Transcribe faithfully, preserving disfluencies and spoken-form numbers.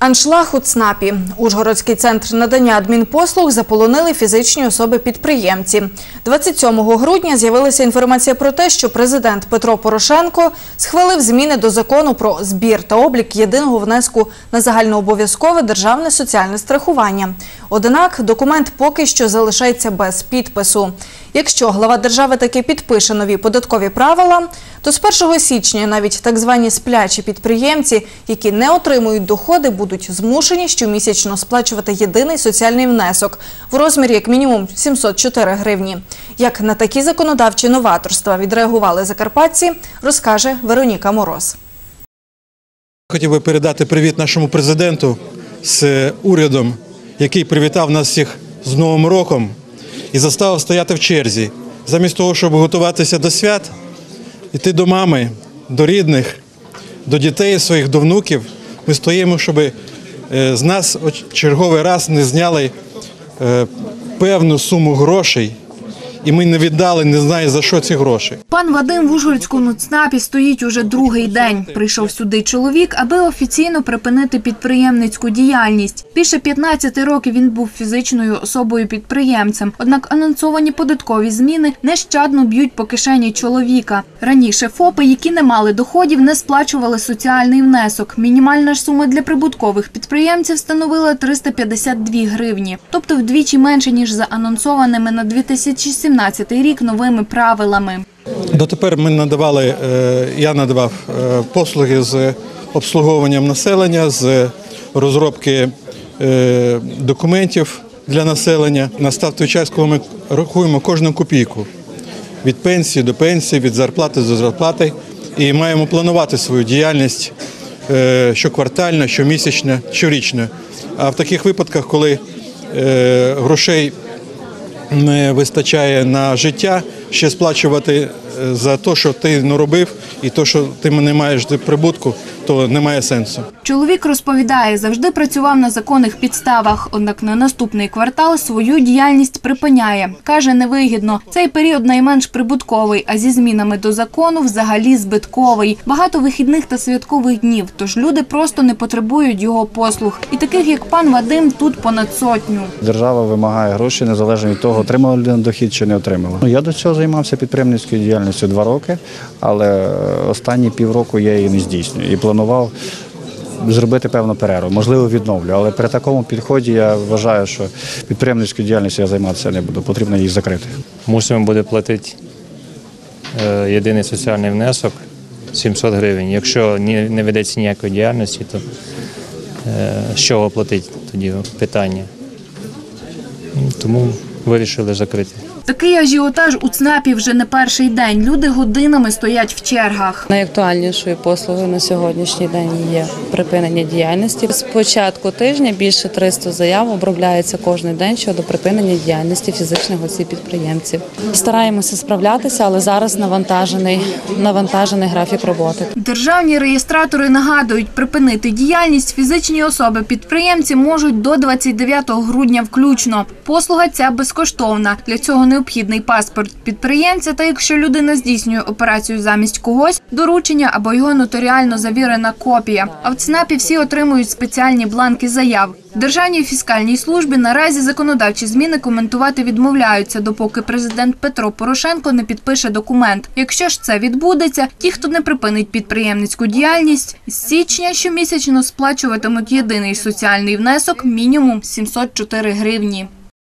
Аншлаг у ЦНАПі. Ужгородський центр надання адмінпослуг заполонили фізичні особи-підприємці. двадцять сьомого грудня з'явилася інформація про те, що президент Петро Порошенко схвалив зміни до закону про збір та облік єдиного внеску на загальнообов'язкове державне соціальне страхування. Однак документ поки що залишається без підпису. Якщо глава держави таки підпише нові податкові правила, то з першого січня навіть так звані сплячі підприємці, які не отримують доходи, будуть змушені щомісячно сплачувати єдиний соціальний внесок в розмірі як мінімум сімсот чотири гривні. Як на такі законодавчі новаторства відреагували закарпатці, розкаже Вероніка Мороз. Хотів би передати привіт нашому президенту з урядом, який привітав нас всіх з Новим роком і заставив стояти в черзі. Замість того, щоб готуватися до свят, йти до мами, до рідних, до дітей своїх, до внуків, ми стоїмо, щоб з нас черговий раз не зняли певну суму грошей, і ми не віддали, не знаю за що ці гроші. Пан Вадим в Ужгородському ЦНАПі стоїть уже другий день. Прийшов сюди чоловік, аби офіційно припинити підприємницьку діяльність. Більше п'ятнадцяти років він був фізичною особою-підприємцем. Однак анонсовані податкові зміни нещадно б'ють по кишені чоловіка. Раніше ФОПи, які не мали доходів, не сплачували соціальний внесок. Мінімальна ж сума для прибуткових підприємців становила триста п'ятдесят дві гривні. Тобто вдвічі менше, ніж за анонсованими на дві тисячі сімнадцятий рік новими правилами. Дотепер ми надавали, я надавав послуги з обслуговуванням населення, з розробки документів для населення. Настав той час, коли ми рахуємо кожну копійку від пенсії до пенсії, від зарплати до зарплати і маємо планувати свою діяльність щоквартально, щомісячно, щорічно. А в таких випадках, коли грошей не вистачає на життя, ще сплачувати за те, що ти не робив, і те, що ти не маєш прибутку, то немає сенсу. Чоловік розповідає, завжди працював на законних підставах, однак на наступний квартал свою діяльність припиняє. Каже, невигідно. Цей період найменш прибутковий, а зі змінами до закону взагалі збитковий. Багато вихідних та святкових днів, тож люди просто не потребують його послуг. І таких, як пан Вадим, тут понад сотню. Держава вимагає гроші, незалежно від того, отримала людина дохід чи не отримала. Я до цього займався підприємницькою діяльністю два роки, але останні півроку я її не здійснюю і планував зробити певну перерву, можливо, відновлю, але при такому підході я вважаю, що підприємницькою діяльністю я займатися не буду, потрібно її закрити. Мусимо буде платити єдиний соціальний внесок сімсот гривень. Якщо не ведеться ніякої діяльності, то з чого платити тоді питання? Тому вирішили закрити. Такий ажіотаж у ЦНАПі вже не перший день. Люди годинами стоять в чергах. Найактуальнішою послугою на сьогоднішній день є припинення діяльності. З початку тижня більше триста заяв обробляється кожен день щодо припинення діяльності фізичних осіб-підприємців. Стараємося справлятися, але зараз навантажений, навантажений графік роботи. Державні реєстратори нагадують, припинити діяльність фізичні особи-підприємці можуть до двадцять дев'ятого грудня включно. Послуга ця безкоштовна. Для цього необхідний паспорт підприємця, та якщо людина здійснює операцію замість когось, доручення або його нотаріально завірена копія. А в ЦНАПі всі отримують спеціальні бланки заяв. В Державній фіскальній службі наразі законодавчі зміни коментувати відмовляються, допоки президент Петро Порошенко не підпише документ. Якщо ж це відбудеться, ті, хто не припинить підприємницьку діяльність, з січня щомісячно сплачуватимуть єдиний соціальний внесок мінімум сімсот чотири гривні.